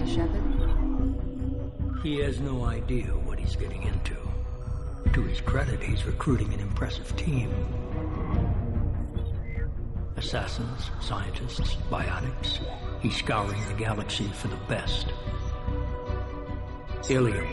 Shepard? He has no idea what he's getting into. To his credit, he's recruiting an impressive team. Assassins, scientists, biotics. He's scouring the galaxy for the best. Ilium.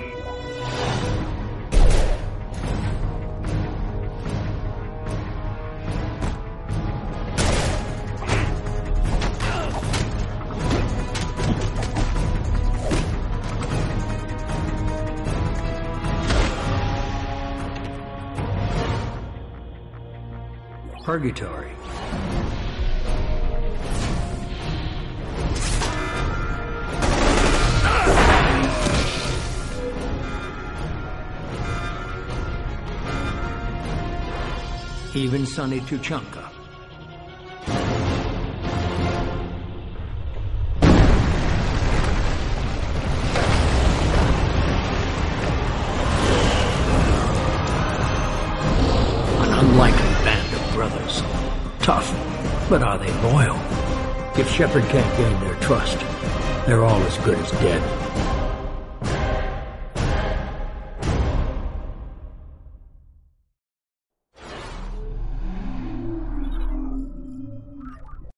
Purgatory. Even Sonny Tuchanka. An unlikely band of brothers. Tough, but are they loyal? If Shepard can't gain their trust, they're all as good as dead.